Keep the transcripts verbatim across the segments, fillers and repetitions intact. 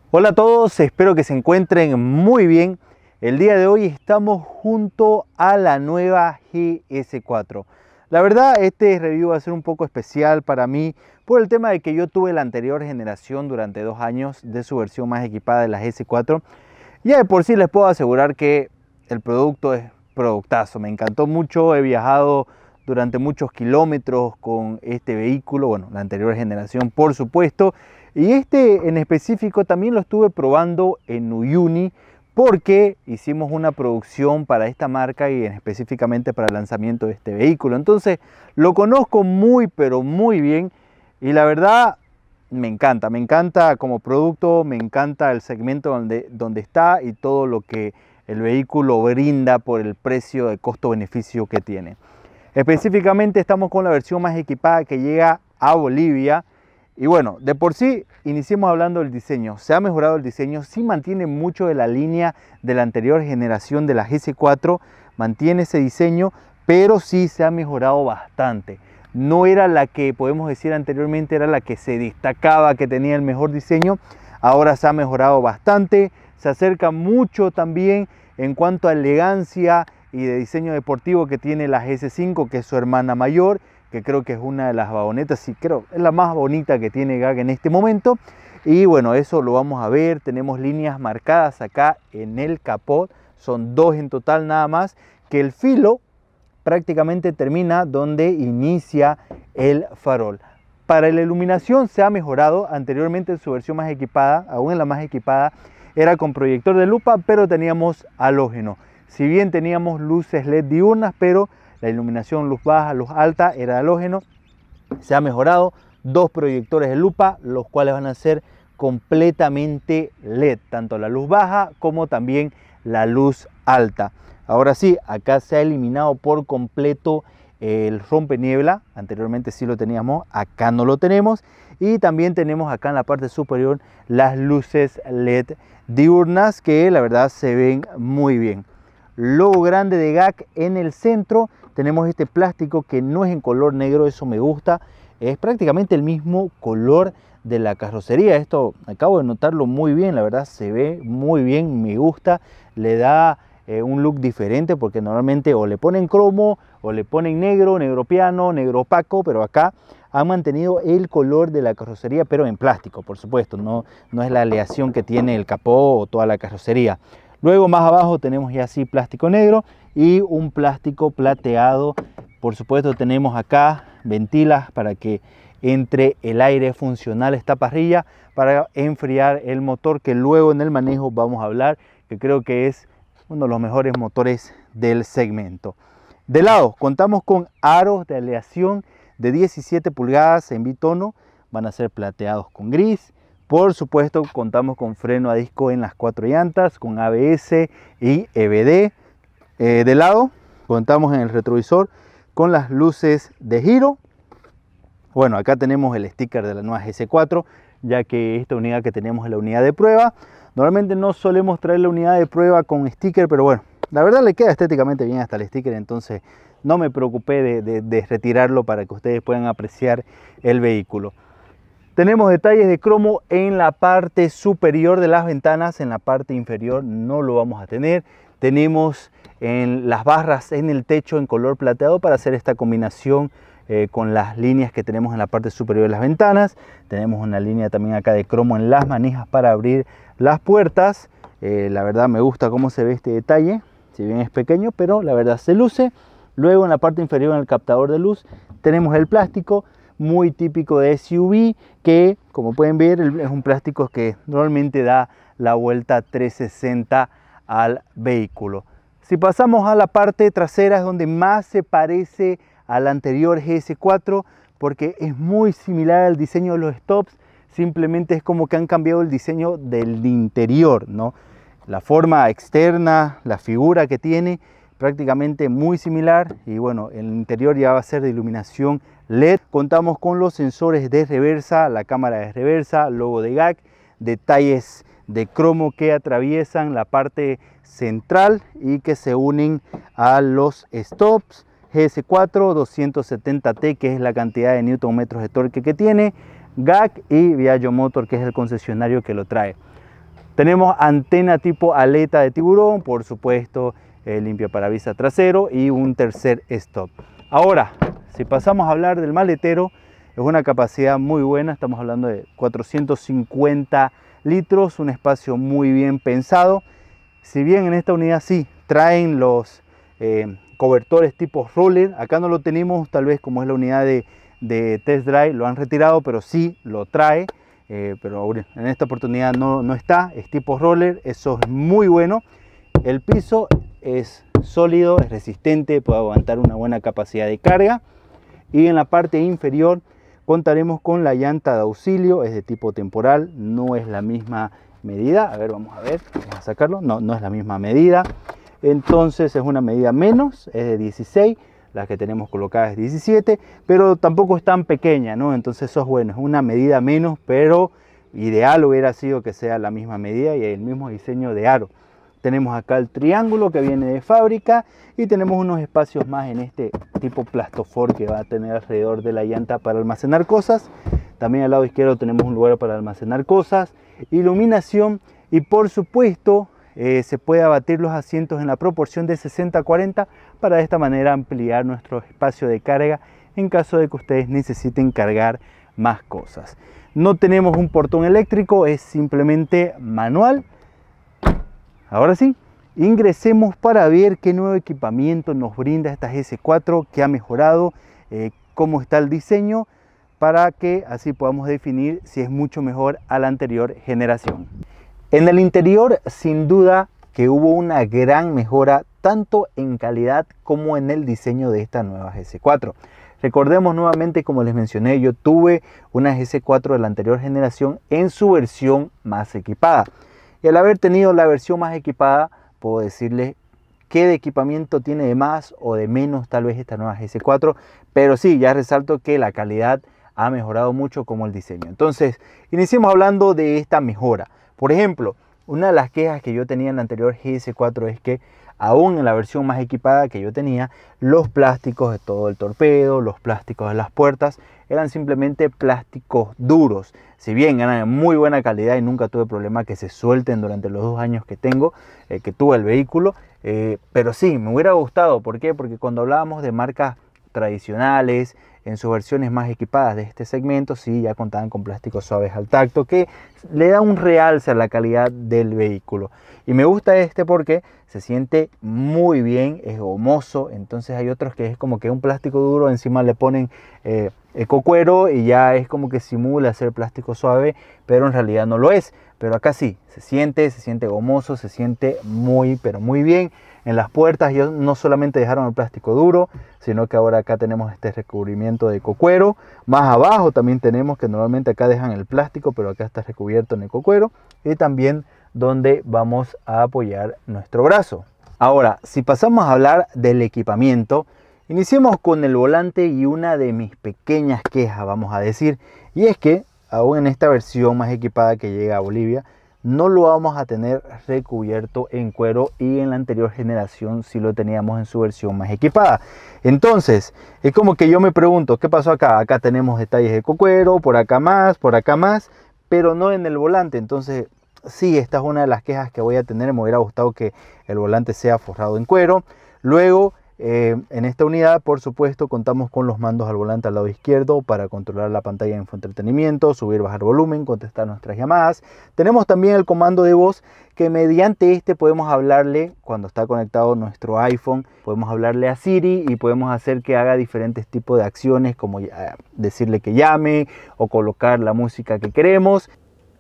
Hola a todos, espero que se encuentren muy bien. El día de hoy estamos junto a la nueva G S cuatro. La verdad, este review va a ser un poco especial para mí por el tema de que yo tuve la anterior generación durante dos años de su versión más equipada de la G S cuatro. Ya de por sí les puedo asegurar que el producto es productazo. Me encantó mucho, he viajado durante muchos kilómetros con este vehículo, bueno, la anterior generación por supuesto. Y este en específico también lo estuve probando en Uyuni porque hicimos una producción para esta marca y en específicamente para el lanzamiento de este vehículo. Entonces lo conozco muy pero muy bien y la verdad me encanta, me encanta como producto, me encanta el segmento donde, donde está y todo lo que el vehículo brinda por el precio de costo-beneficio que tiene. Específicamente estamos con la versión más equipada que llega a Bolivia. Y bueno, de por sí, iniciemos hablando del diseño. Se ha mejorado el diseño, sí mantiene mucho de la línea de la anterior generación de la G S cuatro, mantiene ese diseño, pero sí se ha mejorado bastante. No era la que podemos decir anteriormente, era la que se destacaba, que tenía el mejor diseño. Ahora se ha mejorado bastante, se acerca mucho también en cuanto a elegancia y de diseño deportivo que tiene la G S cinco, que es su hermana mayor, que creo que es una de las vagonetas, sí, creo, es la más bonita que tiene G A C en este momento. Y bueno, eso lo vamos a ver. Tenemos líneas marcadas acá en el capot, son dos en total nada más, que el filo prácticamente termina donde inicia el farol. Para la iluminación se ha mejorado. Anteriormente en su versión más equipada, aún en la más equipada, era con proyector de lupa, pero teníamos halógeno. Si bien teníamos luces L E D diurnas, pero la iluminación luz baja, luz alta era halógeno. Se ha mejorado, dos proyectores de lupa, los cuales van a ser completamente L E D, tanto la luz baja como también la luz alta. Ahora sí, acá se ha eliminado por completo el rompeniebla. Anteriormente sí lo teníamos, acá no lo tenemos. Y también tenemos acá en la parte superior las luces L E D diurnas, que la verdad se ven muy bien. Logo grande de G A C en el centro. Tenemos este plástico que no es en color negro, eso me gusta. Es prácticamente el mismo color de la carrocería. Esto acabo de notarlo muy bien, la verdad se ve muy bien, me gusta. Le da eh, un look diferente porque normalmente o le ponen cromo o le ponen negro, negro piano, negro opaco, pero acá han mantenido el color de la carrocería, pero en plástico, por supuesto. No, no es la aleación que tiene el capó o toda la carrocería. Luego más abajo tenemos ya así plástico negro y un plástico plateado. Por supuesto tenemos acá ventilas para que entre el aire funcional esta parrilla para enfriar el motor, que luego en el manejo vamos a hablar, que creo que es uno de los mejores motores del segmento. De lado contamos con aros de aleación de diecisiete pulgadas en bitono, van a ser plateados con gris. Por supuesto contamos con freno a disco en las cuatro llantas, con A B S y E B D. Eh, de lado contamos en el retrovisor con las luces de giro. Bueno, acá tenemos el sticker de la nueva G S cuatro, ya que esta unidad que tenemos es la unidad de prueba. Normalmente no solemos traer la unidad de prueba con sticker, pero bueno, la verdad le queda estéticamente bien hasta el sticker, entonces no me preocupé de, de, de retirarlo para que ustedes puedan apreciar el vehículo. Tenemos detalles de cromo en la parte superior de las ventanas, en la parte inferior no lo vamos a tener. Tenemos en las barras en el techo en color plateado para hacer esta combinación eh, con las líneas que tenemos en la parte superior de las ventanas. Tenemos una línea también acá de cromo en las manijas para abrir las puertas. Eh, la verdad me gusta cómo se ve este detalle, si bien es pequeño, pero la verdad se luce. Luego en la parte inferior en el captador de luz tenemos el plástico, muy típico de S U V, que como pueden ver es un plástico que normalmente da la vuelta trescientos sesenta al vehículo. Si pasamos a la parte trasera es donde más se parece al anterior G S cuatro, porque es muy similar al diseño de los stops, simplemente es como que han cambiado el diseño del interior, ¿no? La forma externa, la figura que tiene, prácticamente muy similar. Y bueno, el interior ya va a ser de iluminación L E D. Contamos con los sensores de reversa, la cámara de reversa, logo de G A C, detalles de cromo que atraviesan la parte central y que se unen a los stops. G S cuatro doscientos setenta T, que es la cantidad de newton metros de torque que tiene, G A C y Viaggio Motor, que es el concesionario que lo trae. Tenemos antena tipo aleta de tiburón, por supuesto, eh, limpia parabrisas trasero y un tercer stop. Ahora, si pasamos a hablar del maletero, es una capacidad muy buena, estamos hablando de cuatrocientos cincuenta litros, un espacio muy bien pensado. Si bien en esta unidad sí traen los eh, cobertores tipo roller, acá no lo tenemos, tal vez como es la unidad de, de test drive, lo han retirado, pero sí lo trae, eh, pero en esta oportunidad no, no está, es tipo roller, eso es muy bueno. El piso es sólido, es resistente, puede aguantar una buena capacidad de carga, y en la parte inferior contaremos con la llanta de auxilio, es de tipo temporal, no es la misma medida. A ver, vamos a ver, vamos a sacarlo. No, no es la misma medida. Entonces es una medida menos, es de dieciséis, la que tenemos colocada es diecisiete, pero tampoco es tan pequeña, ¿no? Entonces eso es bueno, es una medida menos, pero ideal hubiera sido que sea la misma medida y el mismo diseño de aro. Tenemos acá el triángulo que viene de fábrica y tenemos unos espacios más en este tipo plastofor que va a tener alrededor de la llanta para almacenar cosas. También al lado izquierdo tenemos un lugar para almacenar cosas, iluminación y por supuesto eh, se puede abatir los asientos en la proporción de sesenta a cuarenta para de esta manera ampliar nuestro espacio de carga en caso de que ustedes necesiten cargar más cosas. No tenemos un portón eléctrico, es simplemente manual. Ahora sí, ingresemos para ver qué nuevo equipamiento nos brinda esta G S cuatro, que ha mejorado, eh, cómo está el diseño, para que así podamos definir si es mucho mejor a la anterior generación. En el interior, sin duda que hubo una gran mejora tanto en calidad como en el diseño de esta nueva G S cuatro. Recordemos nuevamente, como les mencioné, yo tuve una G S cuatro de la anterior generación en su versión más equipada. Y al haber tenido la versión más equipada, puedo decirles qué de equipamiento tiene de más o de menos tal vez esta nueva G S cuatro. Pero sí, ya resalto que la calidad ha mejorado mucho como el diseño. Entonces, iniciemos hablando de esta mejora. Por ejemplo, una de las quejas que yo tenía en la anterior G S cuatro es que aún en la versión más equipada que yo tenía, los plásticos de todo el torpedo, los plásticos de las puertas, eran simplemente plásticos duros. Si bien eran de muy buena calidad y nunca tuve problema que se suelten durante los dos años que tengo, eh, que tuve el vehículo, eh, pero sí, me hubiera gustado. ¿Por qué? Porque cuando hablábamos de marcas tradicionales, en sus versiones más equipadas de este segmento, sí, ya contaban con plásticos suaves al tacto que le da un realce a la calidad del vehículo. Y me gusta este porque se siente muy bien, es gomoso. Entonces hay otros que es como que un plástico duro, encima le ponen eh, ecocuero y ya es como que simula ser plástico suave, pero en realidad no lo es. Pero acá sí, se siente, se siente gomoso, se siente muy, pero muy bien. En las puertas ellos no solamente dejaron el plástico duro, sino que ahora acá tenemos este recubrimiento de ecocuero. Más abajo también tenemos que normalmente acá dejan el plástico, pero acá está recubierto en ecocuero. Y también donde vamos a apoyar nuestro brazo. Ahora, si pasamos a hablar del equipamiento, iniciemos con el volante y una de mis pequeñas quejas, vamos a decir, y es que aún en esta versión más equipada que llega a Bolivia, no lo vamos a tener recubierto en cuero, y en la anterior generación sí lo teníamos en su versión más equipada. Entonces es como que yo me pregunto, ¿qué pasó acá? Acá tenemos detalles de ecocuero, por acá más, por acá más, pero no en el volante. Entonces sí, esta es una de las quejas que voy a tener. Me hubiera gustado que el volante sea forrado en cuero. Luego Eh, en esta unidad, por supuesto, contamos con los mandos al volante al lado izquierdo para controlar la pantalla de infoentretenimiento, subir, bajar volumen, contestar nuestras llamadas. Tenemos también el comando de voz, que mediante este podemos hablarle, cuando está conectado nuestro iPhone, podemos hablarle a Siri y podemos hacer que haga diferentes tipos de acciones, como decirle que llame o colocar la música que queremos.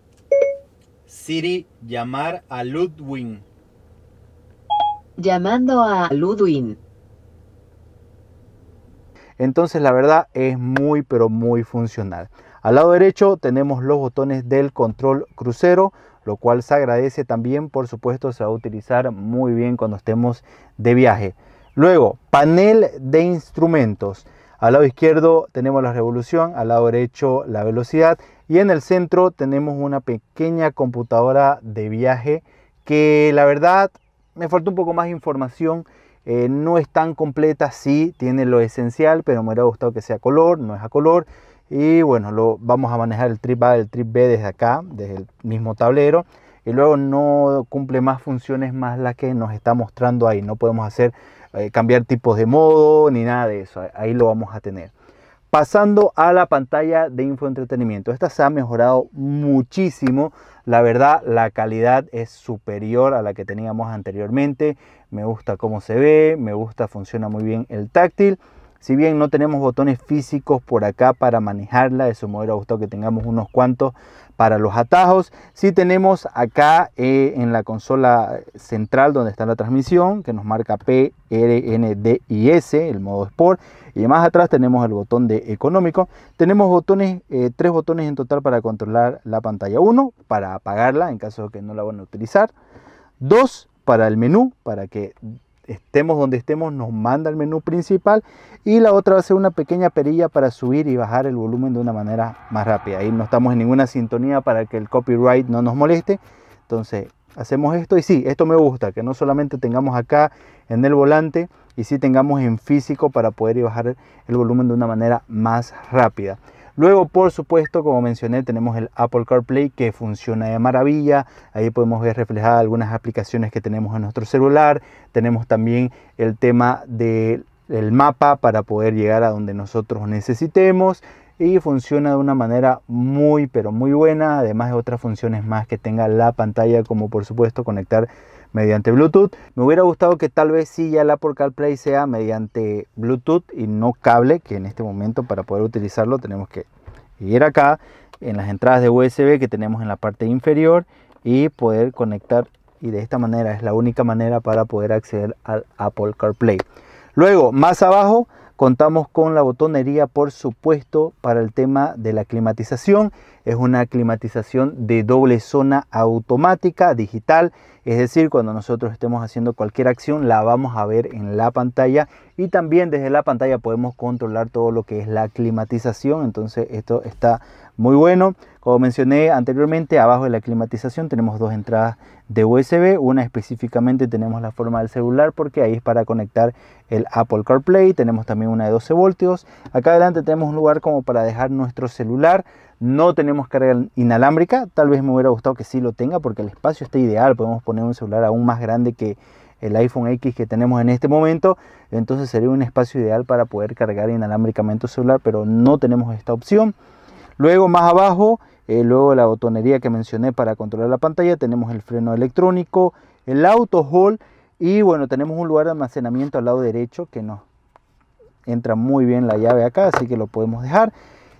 Siri, llamar a Ludwig. Llamando a Ludwig. Entonces la verdad es muy pero muy funcional. Al lado derecho tenemos los botones del control crucero, lo cual se agradece también. Por supuesto, se va a utilizar muy bien cuando estemos de viaje. Luego, panel de instrumentos. Al lado izquierdo tenemos la revolución, al lado derecho la velocidad, y en el centro tenemos una pequeña computadora de viaje que la verdad me falta un poco más de información. Eh, no es tan completa, sí tiene lo esencial, pero me hubiera gustado que sea color, no es a color. Y bueno, lo, vamos a manejar el trip A y el trip B desde acá, desde el mismo tablero. y luego no cumple más funciones más las que nos está mostrando ahí. No podemos hacer eh, cambiar tipos de modo ni nada de eso. Ahí lo vamos a tener. Pasando a la pantalla de infoentretenimiento, esta se ha mejorado muchísimo. La verdad, la calidad es superior a la que teníamos anteriormente. Me gusta cómo se ve, me gusta, funciona muy bien el táctil. Si bien no tenemos botones físicos por acá para manejarla, eso me hubiera gustado que tengamos unos cuantos para los atajos. Sí tenemos acá eh, en la consola central donde está la transmisión, que nos marca P, R, N, D y S, el modo Sport. Y más atrás tenemos el botón de económico. Tenemos botones, eh, tres botones en total para controlar la pantalla. Uno, para apagarla en caso de que no la van a utilizar. Dos, para el menú, para que estemos donde estemos nos manda el menú principal. Y la otra va a ser una pequeña perilla para subir y bajar el volumen de una manera más rápida. Ahí no estamos en ninguna sintonía para que el copyright no nos moleste. Entonces hacemos esto y sí, esto me gusta, que no solamente tengamos acá en el volante, y sí tengamos en físico para poder ir bajar el volumen de una manera más rápida. Luego, por supuesto, como mencioné, tenemos el Apple CarPlay que funciona de maravilla. Ahí podemos ver reflejadas algunas aplicaciones que tenemos en nuestro celular. Tenemos también el tema del mapa para poder llegar a donde nosotros necesitemos. Y funciona de una manera muy, pero muy buena. Además de otras funciones más que tenga la pantalla, como por supuesto conectar mediante Bluetooth. Me hubiera gustado que tal vez sí ya el Apple CarPlay sea mediante Bluetooth y no cable, que en este momento para poder utilizarlo tenemos que ir acá en las entradas de U S B que tenemos en la parte inferior y poder conectar, y de esta manera es la única manera para poder acceder al Apple CarPlay. Luego, más abajo, contamos con la botonería, por supuesto, para el tema de la climatización. Es una climatización de doble zona automática digital, es decir, cuando nosotros estemos haciendo cualquier acción la vamos a ver en la pantalla, y también desde la pantalla podemos controlar todo lo que es la climatización. Entonces esto está muy bueno. Como mencioné anteriormente, abajo de la climatización tenemos dos entradas de U S B. Una específicamente tenemos la forma del celular, porque ahí es para conectar el Apple CarPlay. Tenemos también una de doce voltios. Acá adelante tenemos un lugar como para dejar nuestro celular. No tenemos carga inalámbrica. Tal vez me hubiera gustado que sí lo tenga, porque el espacio está ideal. Podemos poner un celular aún más grande que el iPhone X que tenemos en este momento. Entonces sería un espacio ideal para poder cargar inalámbricamente el celular, pero no tenemos esta opción. Luego, más abajo, eh, luego la botonería que mencioné para controlar la pantalla, tenemos el freno electrónico, el auto hold, y bueno, tenemos un lugar de almacenamiento al lado derecho que nos entra muy bien la llave acá, así que lo podemos dejar.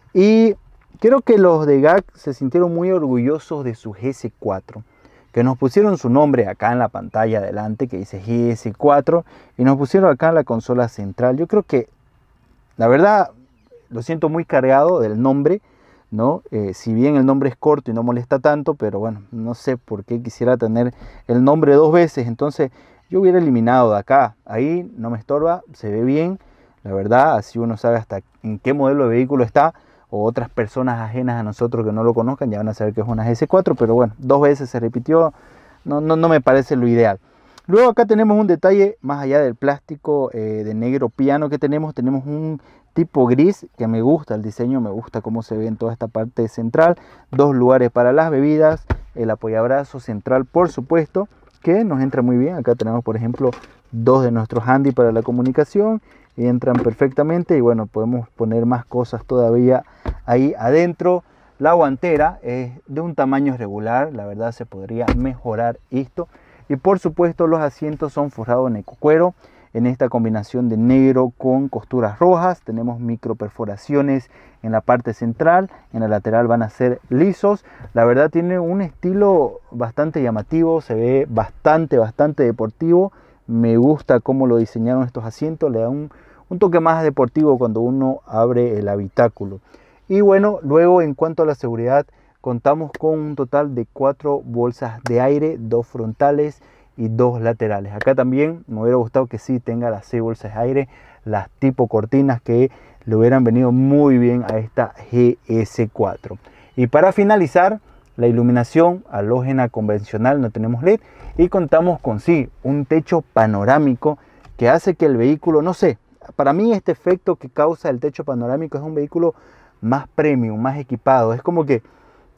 Y creo que los de G A C se sintieron muy orgullosos de su G S cuatro, que nos pusieron su nombre acá en la pantalla adelante que dice G S cuatro, y nos pusieron acá en la consola central. Yo creo que, la verdad, lo siento muy cargado del nombre, ¿no? Eh, si bien el nombre es corto y no molesta tanto, pero bueno, no sé por qué quisiera tener el nombre dos veces. Entonces yo hubiera eliminado de acá. Ahí no me estorba, se ve bien, la verdad, así uno sabe hasta en qué modelo de vehículo está, o otras personas ajenas a nosotros que no lo conozcan ya van a saber que es una G S cuatro, pero bueno, dos veces se repitió, no, no, no me parece lo ideal. Luego acá tenemos un detalle más allá del plástico eh, de negro piano que tenemos, tenemos un tipo gris que me gusta el diseño, me gusta cómo se ve en toda esta parte central. Dos lugares para las bebidas, el apoyabrazo central, por supuesto, que nos entra muy bien. Acá tenemos, por ejemplo, dos de nuestros handy para la comunicación y entran perfectamente, y bueno, podemos poner más cosas todavía ahí adentro. La guantera es de un tamaño regular, la verdad se podría mejorar esto. Y por supuesto los asientos son forrados en ecocuero, en esta combinación de negro con costuras rojas. Tenemos micro perforaciones en la parte central, en la lateral van a ser lisos. La verdad tiene un estilo bastante llamativo, se ve bastante, bastante deportivo. Me gusta cómo lo diseñaron estos asientos, le da un, un toque más deportivo cuando uno abre el habitáculo. Y bueno, luego en cuanto a la seguridad, contamos con un total de cuatro bolsas de aire, dos frontales y dos laterales. Acá también me hubiera gustado que sí tenga las seis bolsas de aire, las tipo cortinas, que le hubieran venido muy bien a esta G S cuatro. Y para finalizar, la iluminación halógena convencional, no tenemos L E D, y contamos con sí un techo panorámico que hace que el vehículo, no sé, para mí este efecto que causa el techo panorámico es un vehículo más premium, más equipado. Es como que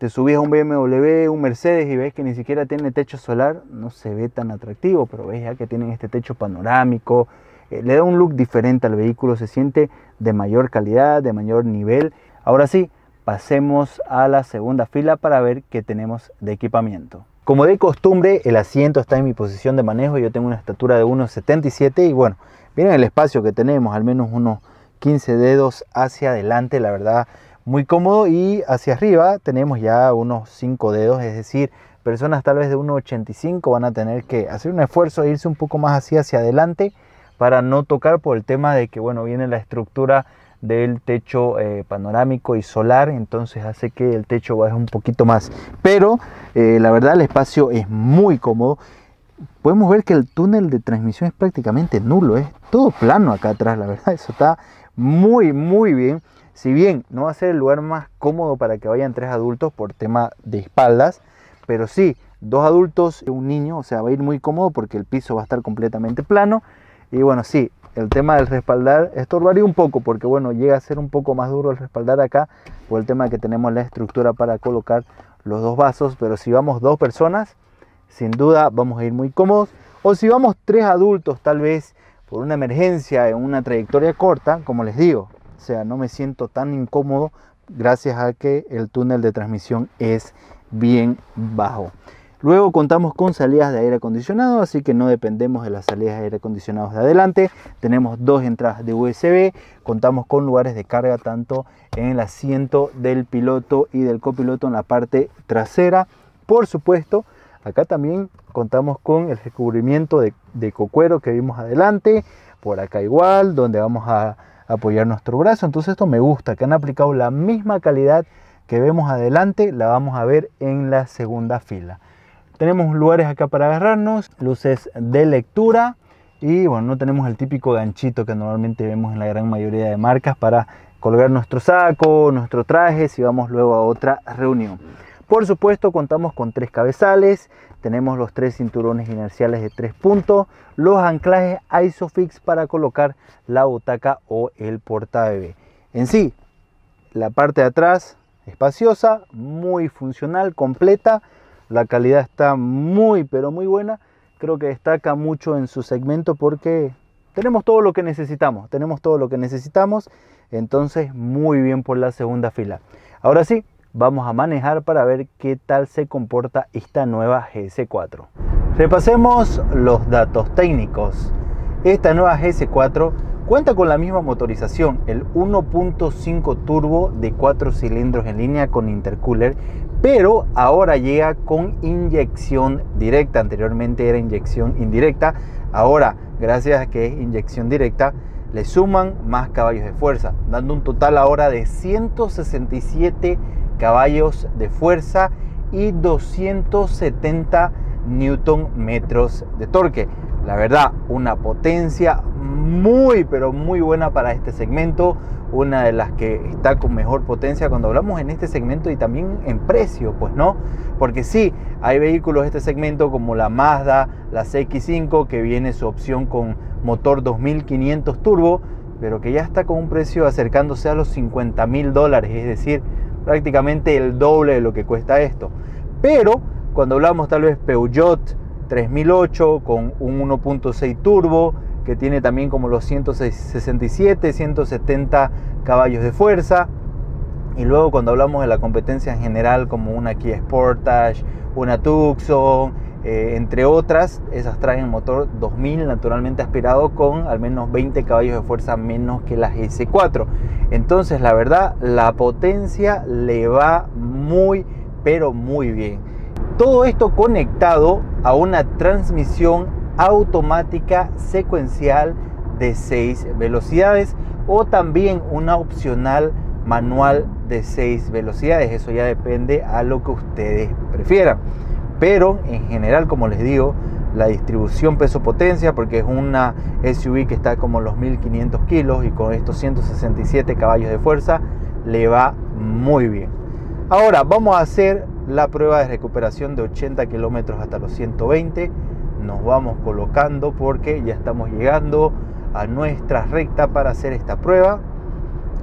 te subís a un B M W, un Mercedes y ves que ni siquiera tiene techo solar, no se ve tan atractivo, pero ves ya que tienen este techo panorámico, eh, le da un look diferente al vehículo, se siente de mayor calidad, de mayor nivel. Ahora sí, pasemos a la segunda fila para ver qué tenemos de equipamiento. Como de costumbre, el asiento está en mi posición de manejo, yo tengo una estatura de uno setenta y siete y bueno, miren el espacio que tenemos, al menos unos quince dedos hacia adelante, la verdad muy cómodo, y hacia arriba tenemos ya unos cinco dedos, es decir, personas tal vez de uno ochenta y cinco van a tener que hacer un esfuerzo e irse un poco más así hacia adelante para no tocar, por el tema de que bueno, viene la estructura del techo eh, panorámico y solar, entonces hace que el techo baje un poquito más, pero eh, la verdad el espacio es muy cómodo. Podemos ver que el túnel de transmisión es prácticamente nulo, es todo plano acá atrás, la verdad eso está muy muy bien. Si bien no va a ser el lugar más cómodo para que vayan tres adultos por tema de espaldas, pero sí, dos adultos y un niño, o sea, va a ir muy cómodo porque el piso va a estar completamente plano. Y bueno, sí, el tema del respaldar estorbaría un poco porque bueno, llega a ser un poco más duro el respaldar acá por el tema de que tenemos la estructura para colocar los dos vasos, pero si vamos dos personas, sin duda vamos a ir muy cómodos. O si vamos tres adultos, tal vez por una emergencia en una trayectoria corta, como les digo, o sea, no me siento tan incómodo gracias a que el túnel de transmisión es bien bajo. Luego contamos con salidas de aire acondicionado, así que no dependemos de las salidas de aire acondicionados de adelante. Tenemos dos entradas de U S B, contamos con lugares de carga tanto en el asiento del piloto y del copiloto en la parte trasera. Por supuesto, acá también contamos con el recubrimiento de, de cocuero que vimos adelante, por acá igual, donde vamos a apoyar nuestro brazo. Entonces esto me gusta, que han aplicado la misma calidad que vemos adelante, la vamos a ver en la segunda fila. Tenemos lugares acá para agarrarnos, luces de lectura y bueno, no tenemos el típico ganchito que normalmente vemos en la gran mayoría de marcas para colgar nuestro saco, nuestro traje si vamos luego a otra reunión. Por supuesto contamos con tres cabezales, tenemos los tres cinturones inerciales de tres puntos, los anclajes Isofix para colocar la butaca o el portabebé. En sí, la parte de atrás espaciosa, muy funcional, completa, la calidad está muy pero muy buena, creo que destaca mucho en su segmento porque tenemos todo lo que necesitamos, tenemos todo lo que necesitamos, entonces muy bien por la segunda fila. Ahora sí, vamos a manejar para ver qué tal se comporta esta nueva G S cuatro. Repasemos los datos técnicos. Esta nueva G S cuatro cuenta con la misma motorización, el uno punto cinco turbo de cuatro cilindros en línea con intercooler, pero ahora llega con inyección directa. Anteriormente era inyección indirecta, ahora gracias a que es inyección directa le suman más caballos de fuerza, dando un total ahora de ciento sesenta y siete caballos de fuerza y doscientos setenta newton metros de torque. La verdad, una potencia muy pero muy buena para este segmento, una de las que está con mejor potencia cuando hablamos en este segmento y también en precio, pues no, porque sí, hay vehículos de este segmento como la Mazda, la C X cinco, que viene su opción con motor dos mil quinientos turbo, pero que ya está con un precio acercándose a los cincuenta mil dólares, es decir, prácticamente el doble de lo que cuesta esto. Pero cuando hablamos tal vez Peugeot tres mil ocho con un uno punto seis turbo, que tiene también como los ciento sesenta y siete, ciento setenta caballos de fuerza, y luego cuando hablamos de la competencia en general como una Kia Sportage, una Tucson, eh, entre otras, esas traen motor dos mil naturalmente aspirado con al menos veinte caballos de fuerza menos que la G S cuatro. Entonces la verdad, la potencia le va muy pero muy bien. Todo esto conectado a una transmisión automática secuencial de seis velocidades o también una opcional manual de seis velocidades. Eso ya depende a lo que ustedes prefieran. Pero en general, como les digo, la distribución peso-potencia, porque es una S U V que está como los mil quinientos kilos y con estos ciento sesenta y siete caballos de fuerza, le va muy bien. Ahora vamos a hacer la prueba de recuperación de ochenta kilómetros hasta los ciento veinte. Nos vamos colocando porque ya estamos llegando a nuestra recta para hacer esta prueba.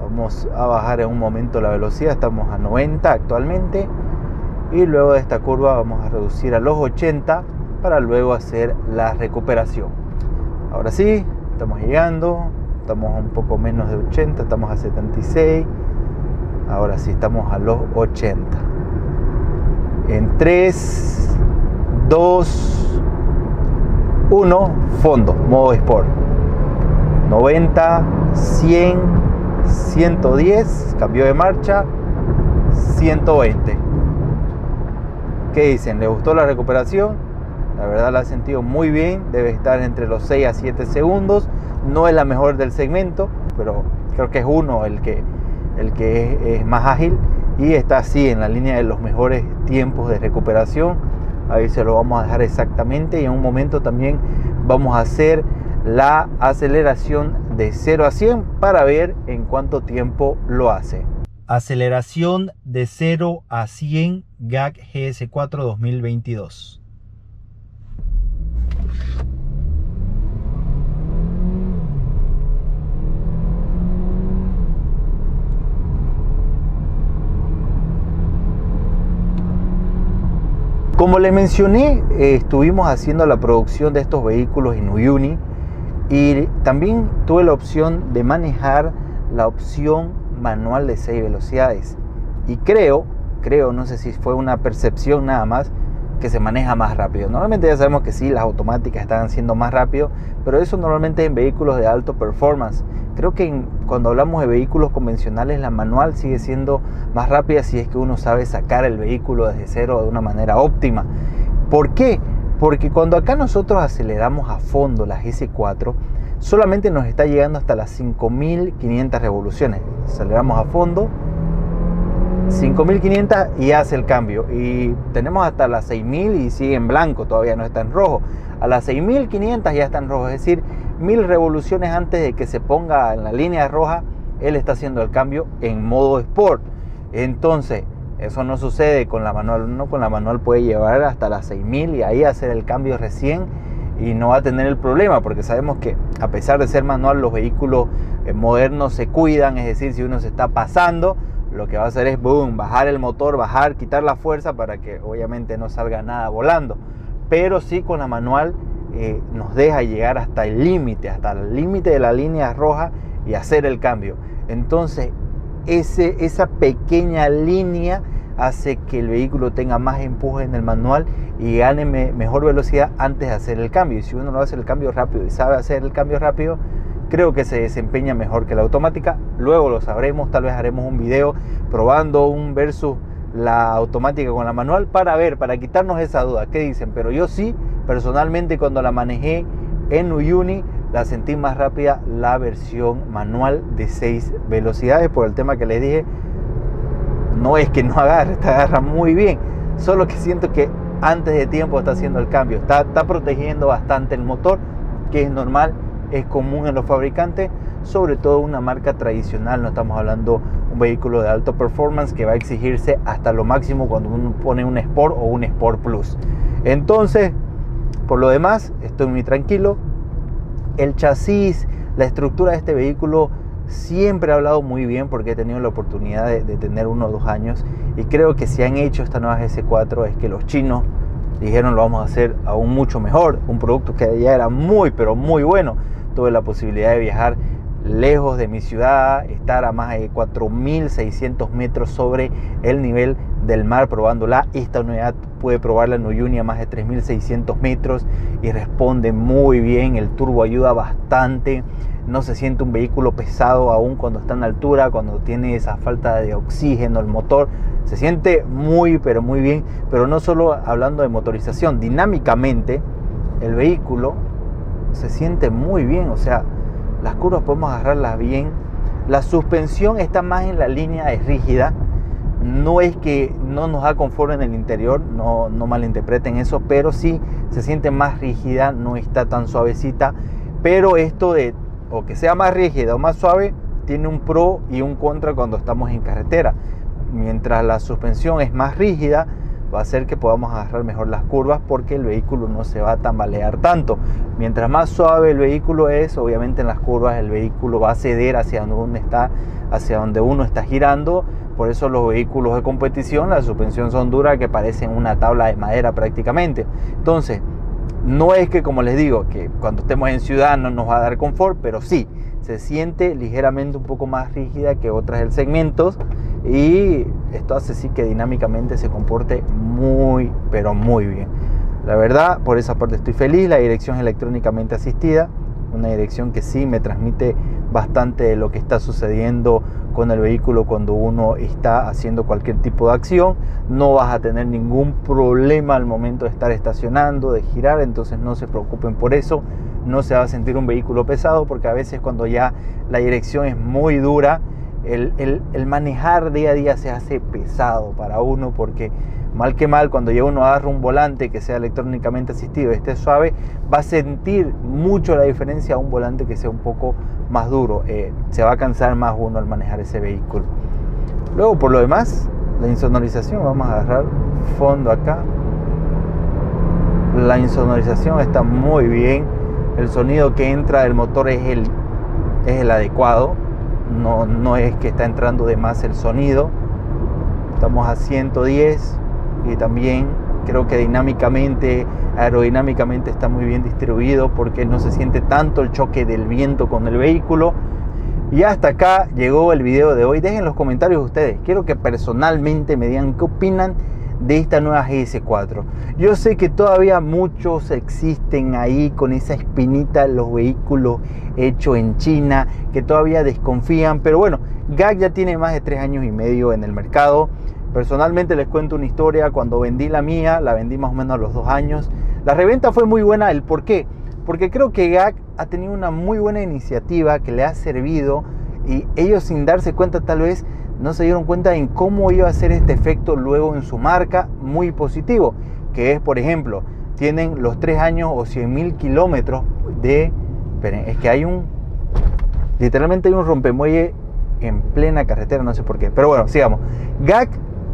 Vamos a bajar en un momento la velocidad, estamos a noventa actualmente, y luego de esta curva vamos a reducir a los ochenta para luego hacer la recuperación. Ahora sí, estamos llegando, estamos a un poco menos de ochenta, estamos a setenta y seis, ahora sí estamos a los ochenta. En tres, dos, uno, fondo, modo Sport. noventa, cien, ciento diez, cambio de marcha, ciento veinte. ¿Qué dicen? ¿Les gustó la recuperación? La verdad la he sentido muy bien, debe estar entre los seis a siete segundos. No es la mejor del segmento, pero creo que es uno el que, el que es, es más ágil y está así en la línea de los mejores tiempos de recuperación. Ahí se lo vamos a dejar exactamente, y en un momento también vamos a hacer la aceleración de cero a cien para ver en cuánto tiempo lo hace. Aceleración de cero a cien G A C G S cuatro dos mil veintidós. Como les mencioné, eh, estuvimos haciendo la producción de estos vehículos en Uyuni, y también tuve la opción de manejar la opción manual de seis velocidades, y creo, creo, no sé si fue una percepción nada más, que se maneja más rápido. Normalmente ya sabemos que sí, las automáticas están siendo más rápido, pero eso normalmente en vehículos de alto performance. Creo que en, cuando hablamos de vehículos convencionales, la manual sigue siendo más rápida si es que uno sabe sacar el vehículo desde cero de una manera óptima. ¿Por qué? Porque cuando acá nosotros aceleramos a fondo la G S cuatro, solamente nos está llegando hasta las cinco mil quinientas revoluciones. Aceleramos a fondo, cinco mil quinientas, y hace el cambio, y tenemos hasta las seis mil y sigue en blanco, todavía no está en rojo. A las seis mil quinientas ya está en rojo, es decir, mil revoluciones antes de que se ponga en la línea roja, él está haciendo el cambio en modo Sport. Entonces eso no sucede con la manual. Uno con la manual puede llevar hasta las seis mil y ahí hacer el cambio recién, y no va a tener el problema, porque sabemos que a pesar de ser manual, los vehículos modernos se cuidan. Es decir, si uno se está pasando, lo que va a hacer es boom, bajar el motor, bajar, quitar la fuerza para que obviamente no salga nada volando. Pero sí, con la manual eh, nos deja llegar hasta el límite, hasta el límite de la línea roja y hacer el cambio. Entonces ese, esa pequeña línea hace que el vehículo tenga más empuje en el manual y gane me, mejor velocidad antes de hacer el cambio. Y si uno no hace el cambio rápido y sabe hacer el cambio rápido, creo que se desempeña mejor que la automática. Luego lo sabremos, tal vez haremos un video probando un versus la automática con la manual para ver, para quitarnos esa duda. ¿Qué dicen? Pero yo sí, personalmente, cuando la manejé en Uyuni, la sentí más rápida la versión manual de seis velocidades, por el tema que les dije. No es que no agarre, está agarra muy bien, solo que siento que antes de tiempo está haciendo el cambio, está, está protegiendo bastante el motor, que es normal, es común en los fabricantes, sobre todo una marca tradicional. No estamos hablando de un vehículo de alto performance que va a exigirse hasta lo máximo cuando uno pone un Sport o un Sport Plus. Entonces, por lo demás, estoy muy tranquilo. El chasis, la estructura de este vehículo, siempre he hablado muy bien porque he tenido la oportunidad de, de tener uno o dos años, y creo que si han hecho esta nueva G S cuatro es que los chinos dijeron lo vamos a hacer aún mucho mejor, un producto que ya era muy pero muy bueno. Tuve la posibilidad de viajar lejos de mi ciudad, estar a más de cuatro mil seiscientos metros sobre el nivel del mar probándola. Esta unidad pude probarla en Uyuni a más de tres mil seiscientos metros y responde muy bien, el turbo ayuda bastante, no se siente un vehículo pesado aún cuando está en altura, cuando tiene esa falta de oxígeno el motor, se siente muy pero muy bien. Pero no solo hablando de motorización, dinámicamente el vehículo se siente muy bien, o sea, las curvas podemos agarrarlas bien, la suspensión está más en la línea, es rígida, no es que no nos da confort en el interior, no, no malinterpreten eso, pero sí se siente más rígida, no está tan suavecita. Pero esto de o que sea más rígida o más suave tiene un pro y un contra cuando estamos en carretera. Mientras la suspensión es más rígida, va a hacer que podamos agarrar mejor las curvas porque el vehículo no se va a tambalear tanto. Mientras más suave el vehículo es, obviamente en las curvas el vehículo va a ceder hacia donde uno está, hacia donde uno está girando. Por eso los vehículos de competición, la suspensión son duras que parecen una tabla de madera prácticamente. Entonces, no es que, como les digo, que cuando estemos en ciudad no nos va a dar confort, pero sí, se siente ligeramente un poco más rígida que otras del segmento, y esto hace sí que dinámicamente se comporte muy, pero muy bien. La verdad, por esa parte estoy feliz. La dirección es electrónicamente asistida, una dirección que sí me transmite bastante de lo que está sucediendo con el vehículo cuando uno está haciendo cualquier tipo de acción. No vas a tener ningún problema al momento de estar estacionando, de girar, entonces no se preocupen por eso. No se va a sentir un vehículo pesado, porque a veces cuando ya la dirección es muy dura, el, el, el manejar día a día se hace pesado para uno, porque mal que mal, cuando ya uno agarra un volante que sea electrónicamente asistido y esté suave, va a sentir mucho la diferencia a un volante que sea un poco más duro. Eh, se va a cansar más uno al manejar ese vehículo. Luego, por lo demás, la insonorización, vamos a agarrar fondo acá. La insonorización está muy bien. El sonido que entra del motor es el, es el adecuado. No, no es que está entrando de más el sonido. Estamos a ciento diez y también creo que dinámicamente, aerodinámicamente está muy bien distribuido, porque no se siente tanto el choque del viento con el vehículo. Y hasta acá llegó el video de hoy. Dejen en los comentarios ustedes. Quiero que personalmente me digan qué opinan de esta nueva G S cuatro. Yo sé que todavía muchos existen ahí con esa espinita de los vehículos hechos en China, que todavía desconfían, pero bueno, G A C ya tiene más de tres años y medio en el mercado. Personalmente les cuento una historia. Cuando vendí la mía, la vendí más o menos a los dos años. La reventa fue muy buena. ¿El por qué? Porque creo que G A C ha tenido una muy buena iniciativa que le ha servido, y ellos, sin darse cuenta, tal vez no se dieron cuenta en cómo iba a ser este efecto luego en su marca muy positivo, que es, por ejemplo, tienen los tres años o cien mil kilómetros de... Esperen, es que hay un... literalmente hay un rompemuelle en plena carretera, no sé por qué, pero bueno, sigamos. G A C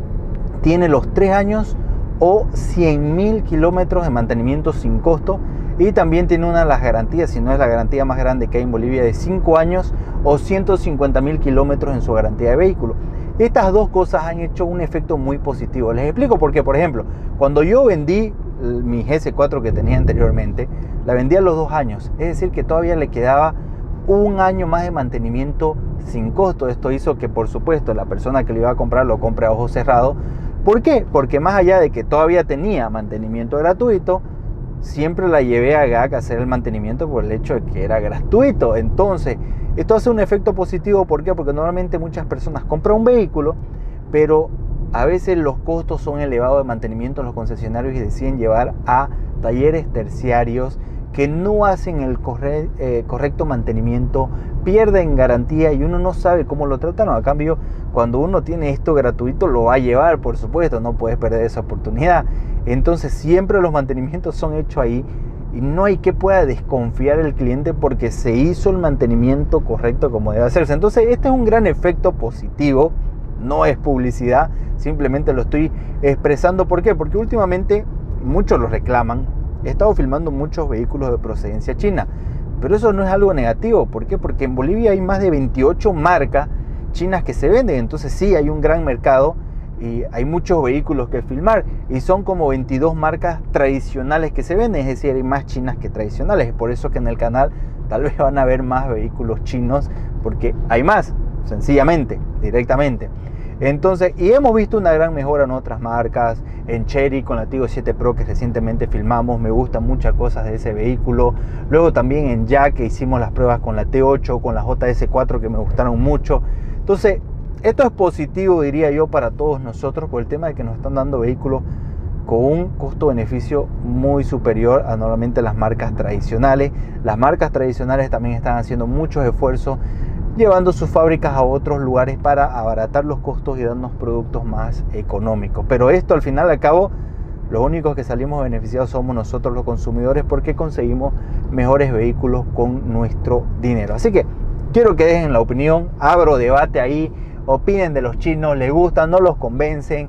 tiene los tres años o cien mil kilómetros de mantenimiento sin costo, y también tiene una de las garantías, si no es la garantía más grande que hay en Bolivia, de cinco años o ciento cincuenta mil kilómetros en su garantía de vehículo. Estas dos cosas han hecho un efecto muy positivo. Les explico por qué. Por ejemplo, cuando yo vendí mi G S cuatro que tenía anteriormente, la vendí a los dos años, es decir que todavía le quedaba un año más de mantenimiento sin costo. Esto hizo que, por supuesto, la persona que le iba a comprar lo compre a ojos cerrados. ¿Por qué? Porque más allá de que todavía tenía mantenimiento gratuito, siempre la llevé a G A C a hacer el mantenimiento por el hecho de que era gratuito. Entonces, esto hace un efecto positivo. ¿Por qué? Porque normalmente muchas personas compran un vehículo, pero a veces los costos son elevados de mantenimiento en los concesionarios y deciden llevar a talleres terciarios que no hacen el corre, eh, correcto mantenimiento, pierden garantía y uno no sabe cómo lo trataron. A cambio, cuando uno tiene esto gratuito, lo va a llevar, por supuesto, no puedes perder esa oportunidad. Entonces siempre los mantenimientos son hechos ahí, y no hay que pueda desconfiar el cliente porque se hizo el mantenimiento correcto como debe hacerse. Entonces este es un gran efecto positivo, no es publicidad, simplemente lo estoy expresando. ¿Por qué? Porque últimamente muchos lo reclaman. He estado filmando muchos vehículos de procedencia china, pero eso no es algo negativo. ¿Por qué? Porque en Bolivia hay más de veintiocho marcas chinas que se venden. Entonces sí, hay un gran mercado y hay muchos vehículos que filmar, y son como veintidós marcas tradicionales que se venden, es decir, hay más chinas que tradicionales. Es por eso que en el canal tal vez van a ver más vehículos chinos, porque hay más, sencillamente, directamente. Entonces, y hemos visto una gran mejora en otras marcas, en Chery con la Tigo siete Pro que recientemente filmamos, me gustan muchas cosas de ese vehículo. Luego también en Jack, que hicimos las pruebas con la T ocho, con la J S cuatro, que me gustaron mucho. Entonces, esto es positivo, diría yo, para todos nosotros, por el tema de que nos están dando vehículos con un costo-beneficio muy superior a normalmente las marcas tradicionales. Las marcas tradicionales también están haciendo muchos esfuerzos, llevando sus fábricas a otros lugares para abaratar los costos y darnos productos más económicos. Pero esto, al final al cabo, los únicos que salimos beneficiados somos nosotros los consumidores, porque conseguimos mejores vehículos con nuestro dinero. Así que quiero que dejen la opinión, abro debate ahí, opinen de los chinos, les gustan, no los convencen.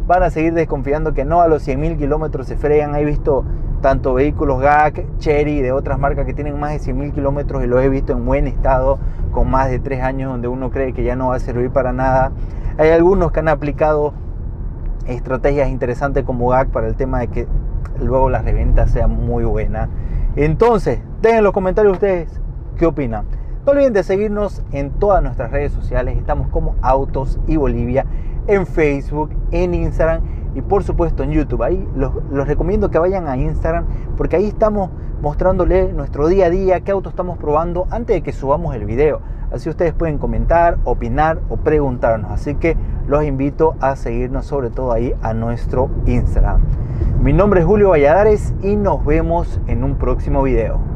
van a seguir desconfiando que no a los cien mil kilómetros se fregan. He visto tanto vehículos G A C, Chery, de otras marcas que tienen más de cien mil kilómetros y los he visto en buen estado, con más de tres años, donde uno cree que ya no va a servir para nada. Hay algunos que han aplicado estrategias interesantes como G A C para el tema de que luego la reventa sea muy buena. Entonces, dejen en los comentarios ustedes qué opinan. No olviden de seguirnos en todas nuestras redes sociales. Estamos como Autos y Bolivia en Facebook, en Instagram y por supuesto en YouTube. Ahí los, los recomiendo que vayan a Instagram, porque ahí estamos mostrándole nuestro día a día, qué auto estamos probando antes de que subamos el video. Así ustedes pueden comentar, opinar o preguntarnos. Así que los invito a seguirnos, sobre todo ahí a nuestro Instagram. Mi nombre es Julio Valladares y nos vemos en un próximo video.